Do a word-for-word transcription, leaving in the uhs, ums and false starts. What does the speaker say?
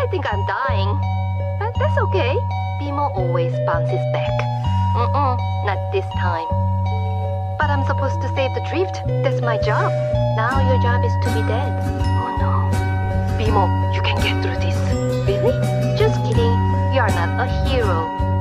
I think I'm dying. But that's okay. Bimo always bounces back. Mm-mm, not this time. But I'm supposed to save the drift. That's my job. Now your job is to be dead. Oh no. Bimo, you can get through this. Really? Just kidding. You are not a hero.